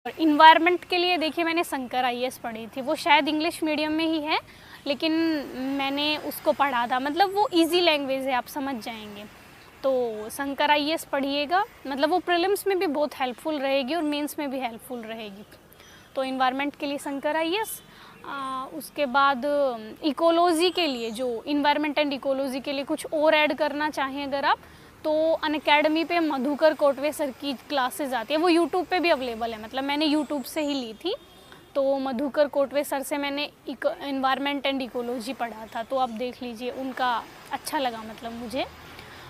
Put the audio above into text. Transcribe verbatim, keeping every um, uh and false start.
Environment के लिए देखिए मैंने शंकर आई ए एस पढ़ी थी, वो शायद इंग्लिश मीडियम में ही है लेकिन मैंने उसको पढ़ा था, मतलब वो इजी लैंग्वेज है, आप समझ जाएंगे। तो शंकर आई ए एस पढ़िएगा, मतलब वो प्रीलिम्स में भी बहुत हेल्पफुल रहेगी और मेंस में भी हेल्पफुल रहेगी। तो इन्वायरमेंट के लिए शंकर आई ए एस, उसके बाद इकोलॉजी के लिए, जो इन्वायरमेंट एंड इकोलॉजी के लिए कुछ और ऐड करना चाहें अगर आप, तो अनअकैडमी पे मधुकर कोटवे सर की क्लासेस आती है, वो यूट्यूब पे भी अवेलेबल है, मतलब मैंने यूट्यूब से ही ली थी। तो मधुकर कोटवे सर से मैंने इन्वायरमेंट एंड इकोलॉजी पढ़ा था, तो आप देख लीजिए, उनका अच्छा लगा मतलब मुझे।